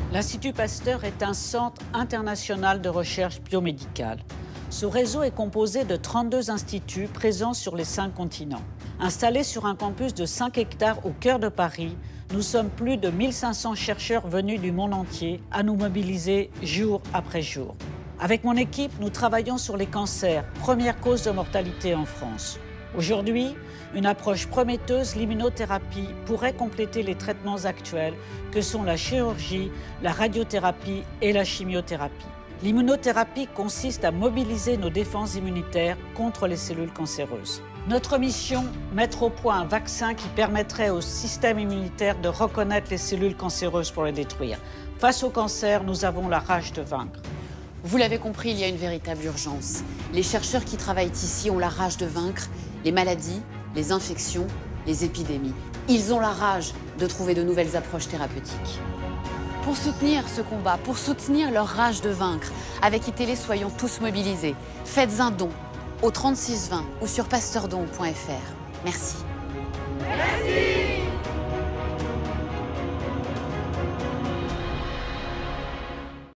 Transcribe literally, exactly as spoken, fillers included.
L'Institut Pasteur est un centre international de recherche biomédicale. Ce réseau est composé de trente-deux instituts présents sur les cinq continents. Installés sur un campus de cinq hectares au cœur de Paris, nous sommes plus de mille cinq cents chercheurs venus du monde entier à nous mobiliser jour après jour. Avec mon équipe, nous travaillons sur les cancers, première cause de mortalité en France. Aujourd'hui, une approche prometteuse, l'immunothérapie, pourrait compléter les traitements actuels que sont la chirurgie, la radiothérapie et la chimiothérapie. L'immunothérapie consiste à mobiliser nos défenses immunitaires contre les cellules cancéreuses. Notre mission, mettre au point un vaccin qui permettrait au système immunitaire de reconnaître les cellules cancéreuses pour les détruire. Face au cancer, nous avons la rage de vaincre. Vous l'avez compris, il y a une véritable urgence. Les chercheurs qui travaillent ici ont la rage de vaincre les maladies, les infections, les épidémies. Ils ont la rage de trouver de nouvelles approches thérapeutiques. Pour soutenir ce combat, pour soutenir leur rage de vaincre, avec I Télé, soyons tous mobilisés. Faites un don au trente-six vingt ou sur pasteurdon point F R. Merci.